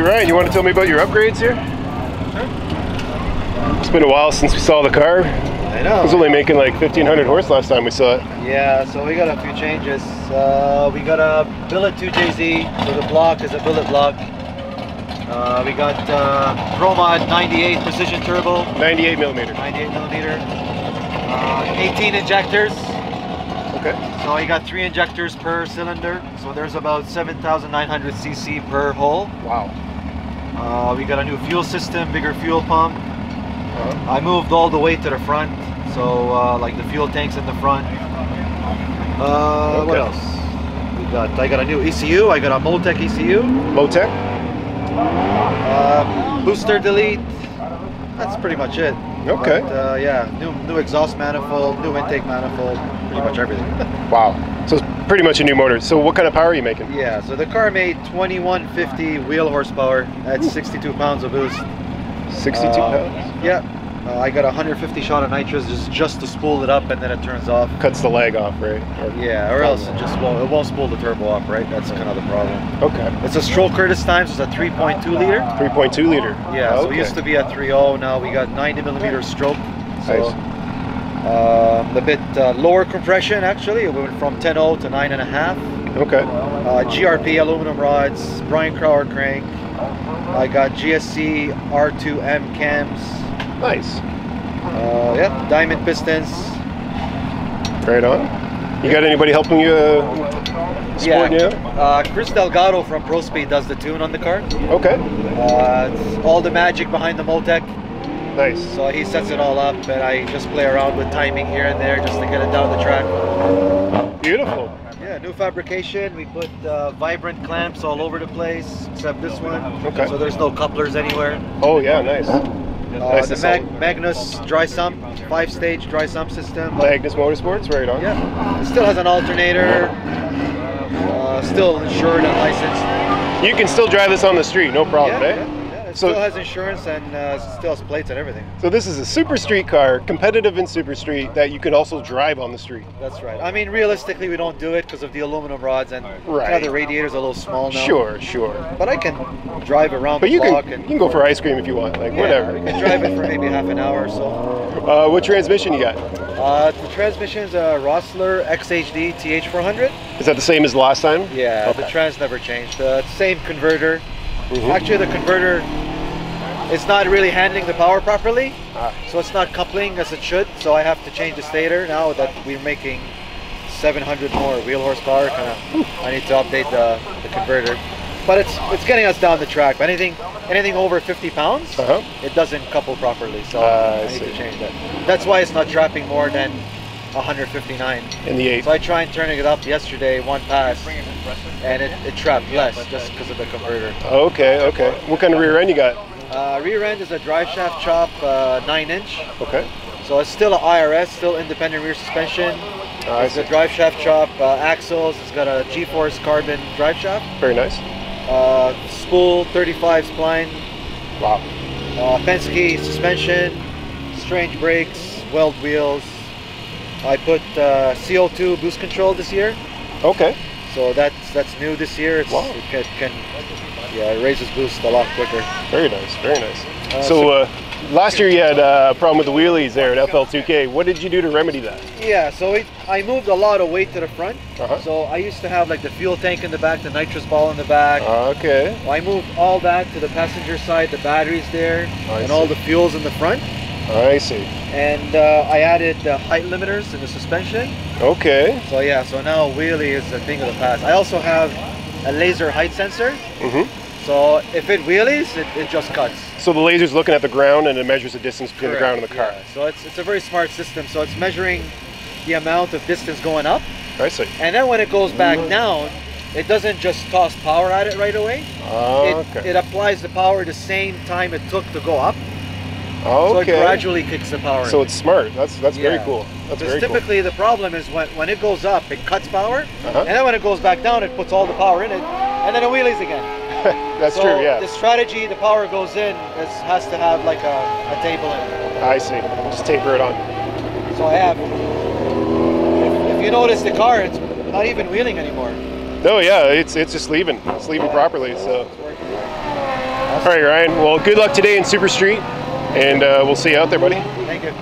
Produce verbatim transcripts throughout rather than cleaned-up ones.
Ryan, you want to tell me about your upgrades here? Sure. It's been a while since we saw the car. I know. It was only making like fifteen hundred horse last time we saw it. Yeah, so we got a few changes. Uh, we got a billet two J Z, so the block is a billet block. Uh, we got uh, ProMod ninety-eight precision turbo. ninety-eight millimeter. ninety-eight millimeter. Uh, eighteen injectors. Okay. So you got three injectors per cylinder. So there's about seven thousand nine hundred c c per hole. Wow. Uh, we got a new fuel system, bigger fuel pump. Uh-huh. I moved all the way to the front. So uh, like the fuel tanks in the front. Uh, okay. What else? We got. I got a new E C U. I got a Motec E C U. Motec. Uh, booster delete. That's pretty much it. Okay. But, uh, yeah, new new exhaust manifold, new intake manifold, pretty much everything. Wow. So it's pretty much a new motor. So what kind of power are you making? Yeah. So the car made twenty-one fifty wheel horsepower at sixty-two pounds of boost. sixty-two uh, pounds. Yeah. Uh, I got one hundred fifty shot of nitrous just just to spool it up, and then it turns off. Cuts the lag off, right? Or, yeah, or else it just won't. It won't spool the turbo up, right? That's kind of the problem. Okay. It's a stroker this time, so it's a three point two liter. three point two liter. Yeah. Okay. So we used to be a three point oh. Now we got ninety millimeter stroke. So, nice. Um, a bit uh, lower compression actually. We went from ten point oh to nine and a half. Okay. Uh, G R P aluminum rods, Brian Crower crank. I got G S C R two M cams. Nice. Uh, yeah, diamond pistons. Right on. You got anybody helping you uh, support yeah. you? Uh, Chris Delgado from ProSpeed does the tune on the car. Okay. Uh, it's all the magic behind the Motec. Nice. So he sets it all up, and I just play around with timing here and there just to get it down the track. Beautiful. Yeah, new fabrication. We put uh, vibrant clamps all over the place, except this one. Okay. So there's no couplers anywhere. Oh yeah, nice. Uh, nice the Mag Magnus dry sump, five-stage dry sump system. Magnus Motorsports, right on. Yeah, it still has an alternator. Uh, still insured and licensed. You can still drive this on the street, no problem, yeah, eh? Yeah, yeah. It So- still has insurance and uh, still has plates and everything. So this is a super street car, competitive in super street, that you can also drive on the street. That's right. I mean, realistically, we don't do it because of the aluminum rods and Right. kind of the radiator's a little small now. Sure, sure. But I can drive around But the you can, block you and can go for ice cream if you want, like yeah, whatever. we can drive it for maybe half an hour or so. Uh, what transmission you got? Uh, the transmission's a Rossler X H D T H four hundred. Is that the same as the last time? Yeah, Okay. the trans never changed. Uh, same converter. Mhm. Actually, the converter is not really handling the power properly, Ah. so it's not coupling as it should. So I have to change the stator now that we're making seven hundred more wheel horsepower. Kind of, I need to update the, the converter. But it's it's getting us down the track. But anything anything over fifty pounds, Uh-huh. it doesn't couple properly. So Uh, I I need see. to change that. That's why it's not trapping more than one hundred fifty-nine. In the eight. So I tried turning it up yesterday, one pass, and it, it trapped less just because of the converter. Okay, okay. What kind of rear end you got? Uh, rear end is a drive shaft chop, uh, nine inch. Okay. So it's still a I R S, still independent rear suspension. Ah, I It's a see. drive shaft chop, uh, axles. It's got a G-force carbon drive shaft. Very nice. Uh, spool, thirty-five spline. Wow. Uh, Penske suspension, strange brakes, weld wheels. I put uh, C O two boost control this year. Okay. So that's that's new this year. It's, Wow. It can, can yeah, it raises boost a lot quicker. Very nice, very nice. Uh, so so- uh, last year you had uh, a problem with the wheelies there at F L two K. What did you do to remedy that? Yeah, so it, I moved a lot of weight to the front. Uh-huh. So I used to have like the fuel tank in the back, the nitrous ball in the back. Okay. I moved all that to the passenger side, the batteries there, I and see. all the fuels in the front. I see. And uh, I added the height limiters in the suspension. Okay. So yeah, so now wheelie is a thing of the past. I also have a laser height sensor. Mm-hmm. So if it wheelies, it, it just cuts. So the laser's looking at the ground and it measures the distance between the ground and the car. Yeah. So it's, it's a very smart system. So it's measuring the amount of distance going up. I see. And then when it goes back down, it doesn't just toss power at it right away. Oh, It, okay. it applies the power the same time it took to go up. Okay. So it gradually kicks the power So in. it's smart. That's that's very Yeah. cool. That's Because very cool. typically the problem is when, when it goes up, it cuts power. Uh-huh. And then when it goes back down, it puts all the power in it. And then it wheelies again. That's so true, yeah. the strategy, the power goes in, is, has to have like a, a table in it. I see. Just taper it on. So I have, if, if you notice the car, it's not even wheeling anymore. No, yeah, it's it's just leaving. It's leaving properly. So It's working. All right, Ryan. Well, good luck today in Super Street, and uh, we'll see you out there, buddy. Thank you.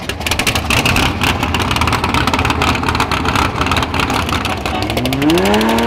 Mm-hmm.